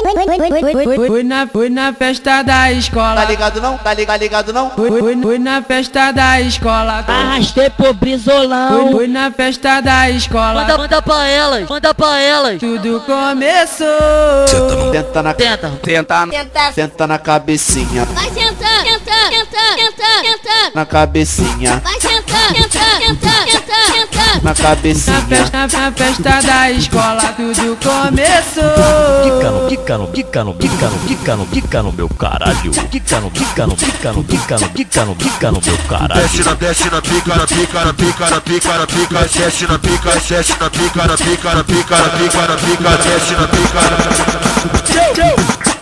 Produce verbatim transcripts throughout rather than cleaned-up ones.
Fui na, fui na festa da escola. Tá ligado não? Tá ligado, ligado não? Fui, fui, fui na festa da escola. Arrastei pro brizolão. Fui, fui na festa da escola. Manda, manda pra elas, manda pra elas. Tudo começou. Tenta na Tenta, tenta, tenta, senta na cabecinha. Vai sentar, sentar, sentar, sentar, sentar. Na cabecinha. Vai sentar, sentar, sentar, sentar, sentar. Na Na cabecinha. festa, na festa da escola tudo começou. Quica no, quica no, quica no, quica no, quica no, quica no meu caralho. Quica no, quica no, quica no, quica no, quica no, quica no meu caralho. Desce na, desce na pica, na pica, na pica, na pica, na pica, desce na pica, desce na pica, na pica, na pica, na pica, na pica, desce na pica.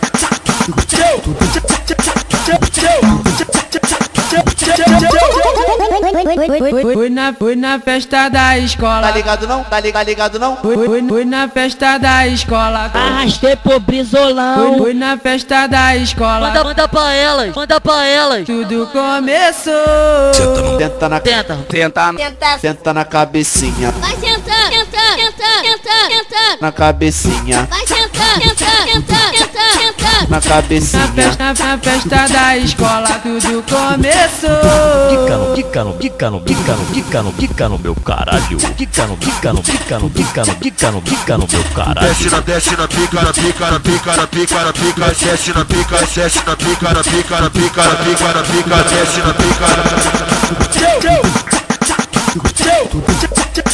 Fui na, fui na festa da Tá escola. ligado não? Tá ligado, ligado não? Fui, fui, fui na festa da escola. arrastei pro Fui, brizolão. fui na festa da escola. Manda, manda pra elas, manda pra elas. Tudo começou. Tenta na Tenta, tenta, Sentar. senta na cabecinha. Vai sentar, sentar, sentar, sentar, sentar. Na cabecinha. Vai sentar, sentar, sentar, sentar, sentar. Na Na cabecinha. festa, na festa da escola tudo começou. Quica no, quica no, quica no, quica no, quica no, quica no meu caralho. Quica no, quica no, quica no, quica no, quica no, quica no meu caralho. Desce na, desce na pica, na pica, na pica, na pica, na pica, desce na pica, desce na pica, na pica, na pica, na pica, na pica, desce na pica.